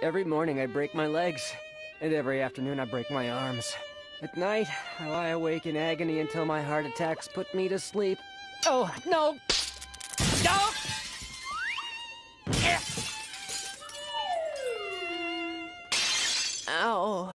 Every morning I break my legs, and every afternoon I break my arms. At night, I lie awake in agony until my heart attacks put me to sleep. Oh, no! No!